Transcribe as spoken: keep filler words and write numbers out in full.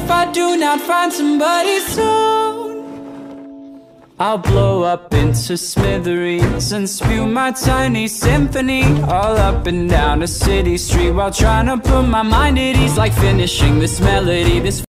if I do not find somebody soon, I'll blow up into smithereens and spew my tiny symphony all up and down a city street while trying to put my mind at ease, like finishing this melody, this